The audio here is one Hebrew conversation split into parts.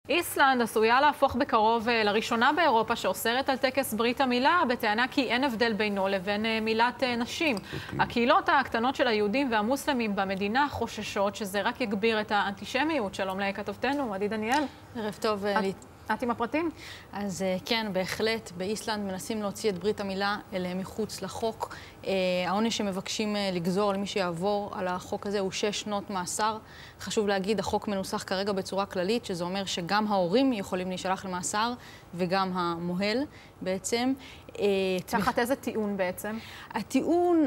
איסלנד עשויה להפוך בקרוב לראשונה באירופה שאוסרת על טקס ברית המילה, בטענה כי אין הבדל בינו לבין מילת נשים. הקהילות הקטנות של היהודים והמוסלמים במדינה חוששות שזה רק יגביר את האנטישמיות. שלום לכתבתנו, עדי דניאל. ערב טוב. את עם הפרטים? אז כן, בהחלט, באיסלנד מנסים להוציא את ברית המילה אל מחוץ לחוק. העונש שמבקשים לגזור על מי שיעבור על החוק הזה הוא 6 שנות מאסר. חשוב להגיד, החוק מנוסח כרגע בצורה כללית, שזה אומר שגם ההורים יכולים להישלח למאסר וגם המוהל בעצם. תחת איזה טיעון בעצם? הטיעון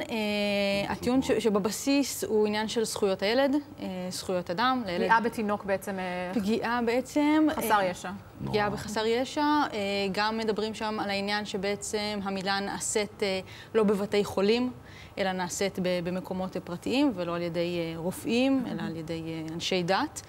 שבבסיס הוא עניין של זכויות הילד, זכויות אדם. פגיעה בתינוק בעצם. פגיעה בעצם. חסר ישע. פגיעה בחסר ישע. גם מדברים שם על העניין שבעצם המילה נעשית לא בבתי חולים, אלא נעשית במקומות פרטיים, ולא על ידי רופאים, אלא על ידי אנשי דת.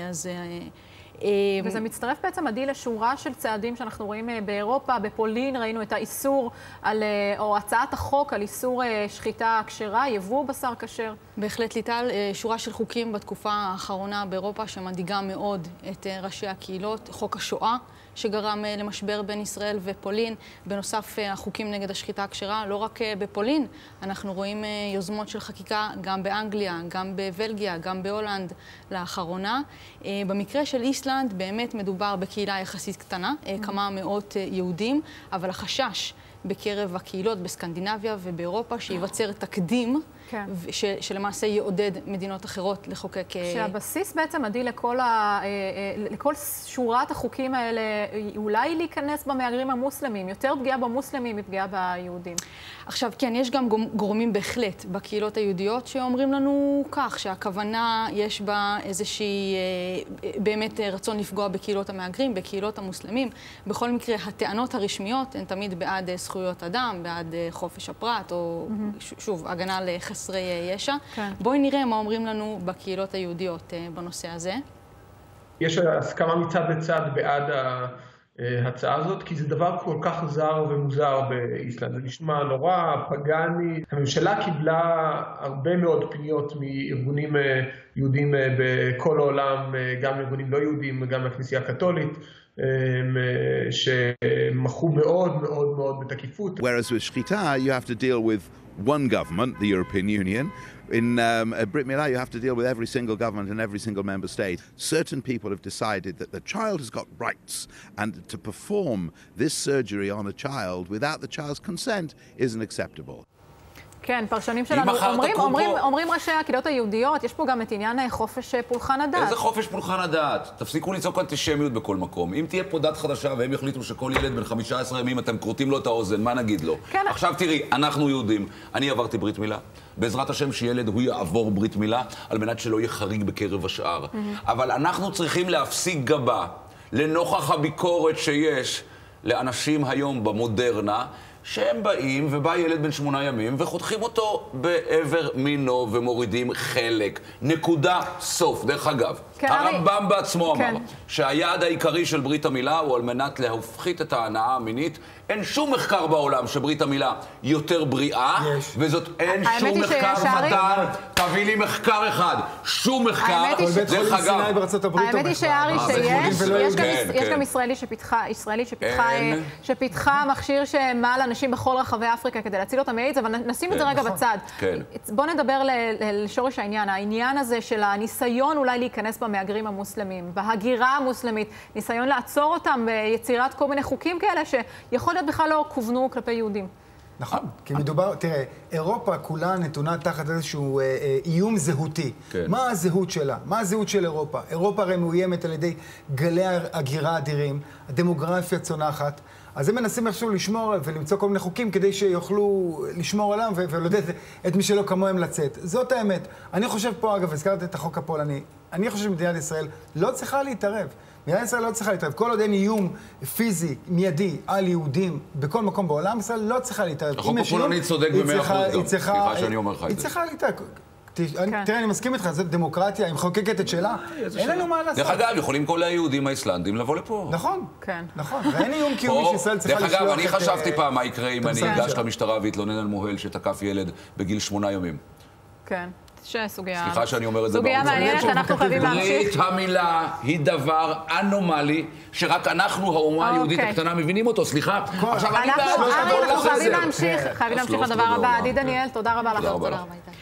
וזה מצטרף בעצם, עדי, לשורה של צעדים שאנחנו רואים באירופה. בפולין ראינו את האיסור או הצעת החוק על איסור שחיטה כשרה, יבוא בשר כשר. בהחלט, ליטל, שורה של חוקים בתקופה האחרונה באירופה שמדאיגה מאוד את ראשי הקהילות. חוק השואה שגרם למשבר בין ישראל ופולין. בנוסף, החוקים נגד השחיטה הכשרה, לא רק בפולין. אנחנו רואים יוזמות של חקיקה גם באנגליה, גם בבלגיה, גם בהולנד לאחרונה. במקרה של איסלנד באמת מדובר בקהילה יחסית קטנה, כמה מאות יהודים, אבל החשש בקרב הקהילות בסקנדינביה ובאירופה שיווצר תקדים, שלמעשה יעודד מדינות אחרות לחוקק. שהבסיס בעצם עדי לכל שורת החוקים האלה אולי להיכנס במהגרים המוסלמים, יותר פגיעה במוסלמים מפגיעה ביהודים. עכשיו, כן, יש גם גורמים בהחלט בקהילות היהודיות שאומרים לנו כך, שהכוונה יש בה איזושהי באמת רצון לפגוע בקהילות המהגרים, בקהילות המוסלמים. בכל מקרה, הטענות הרשמיות הן תמיד בעד זכויות אדם, בעד חופש הפרט, או שוב, הגנה לחסרי ישע. בואי נראה מה אומרים לנו בקהילות היהודיות בנושא הזה. יש הסכמה מצד לצד בעד ההצעה הזאת, כי זה דבר כל כך זר ומוזר באיסלנד. זה נשמע נורא פגני. הממשלה קיבלה הרבה מאוד פניות מארגונים יהודים בכל העולם, גם ארגונים לא יהודים, גם הכנסייה הקתולית, שמחו מאוד מאוד מאוד בתקיפות. Whereas with Shchita, you have to deal with one government, the European Union. In Brit Milah, you have to deal with every single government and every single member state. Certain people have decided that the child has got rights, and to perform this surgery on a child without the child's consent isn't acceptable. כן, פרשנים שלנו אומרים ראשי הקהילות היהודיות, יש פה גם את עניין חופש פולחן הדעת. איזה חופש פולחן הדעת? תפסיקו לצעוק אנטישמיות בכל מקום. אם תהיה פה דת חדשה והם יחליטו שכל ילד בן 15 ימים אתם קרוטים לו את האוזן, מה נגיד לו? עכשיו תראי, אנחנו יהודים, אני עברתי ברית מילה. בעזרת השם שילד הוא יעבור ברית מילה, על מנת שלא יהיה חריג בקרב השאר. אבל אנחנו צריכים להפסיק גבה לנוכח הביקורת שיש לאנשים היום במודרנה, שהם באים ובא ילד בן 8 ימים וחותכים אותו בעבר מינו ומורידים חלק. נקודה סוף. דרך אגב, הרמב"ם בעצמו אמר שהיעד העיקרי של ברית המילה הוא על מנת להפחית את ההנאה המינית. אין שום מחקר בעולם שברית המילה יותר בריאה, וזאת אין שום מחקר מתן. תביא לי מחקר אחד. שום מחקר. דרך אגב. האמת היא שארי שיש גם ישראלית שפיתחה מכשיר שמעל אנשים בכל רחבי אפריקה כדי להציל אותם מאיידס, אבל נשים את זה רגע בצד. בוא נדבר לשורש העניין. העניין הזה של הניסיון אולי להיכנס במהגרים המוסלמים, בהגירה המוסלמית, ניסיון לעצור אותם ביצירת כל מיני חוקים כאלה שיכול להיות בכלל לא כוונו כלפי יהודים. נכון, כי מדובר, תראה, אירופה כולה נתונה תחת איזשהו איום זהותי. מה הזהות שלה? מה הזהות של אירופה? אירופה הרי מאוימת על ידי גלי הגירה אדירים, הדמוגרפיה צונחת, אז הם מנסים איכשהו לשמור ולמצוא כל מיני חוקים כדי שיוכלו לשמור עליהם ולעודד את מי שלא כמוהם לצאת. זאת האמת. אני חושב פה, אגב, הזכרת את החוק הפולני, אני חושב שמדינת ישראל לא צריכה להתערב. מדינת ישראל לא צריכה להתערב. כל עוד אין איום פיזי, מיידי, על יהודים בכל מקום בעולם, ישראל לא צריכה להתערב. החוק הפולני צודק ב100% גם. סליחה שאני אומר לך את זה. היא צריכה להתערב. תראה, אני מסכים איתך, זאת דמוקרטיה, היא מחוקקת את שלה. אין לנו מה לעשות. דרך אגב, יכולים כל היהודים האיסלנדים לבוא לפה. נכון, נכון. ואין איום קיומי שישראל צריכה לשלוח את... דרך אגב, אני חשבתי פעם מה יקרה אם אני אגש למשטרה והתלונן על מוהל שתקף ילד בגיל 8 ימים. כן. סוגיה... סליחה שאני אומר את זה. סוגיה מעניינת שאנחנו חייבים להמשיך. ברית המילה היא דבר אנומלי, שרק אנחנו, האומה היהודית הקטנה, מבינים אותו. סליחה. עכשיו אני בעד. אנחנו חייבים להמשיך לדבר הבא. עדי דניאל, תודה רבה לך. תודה רבה.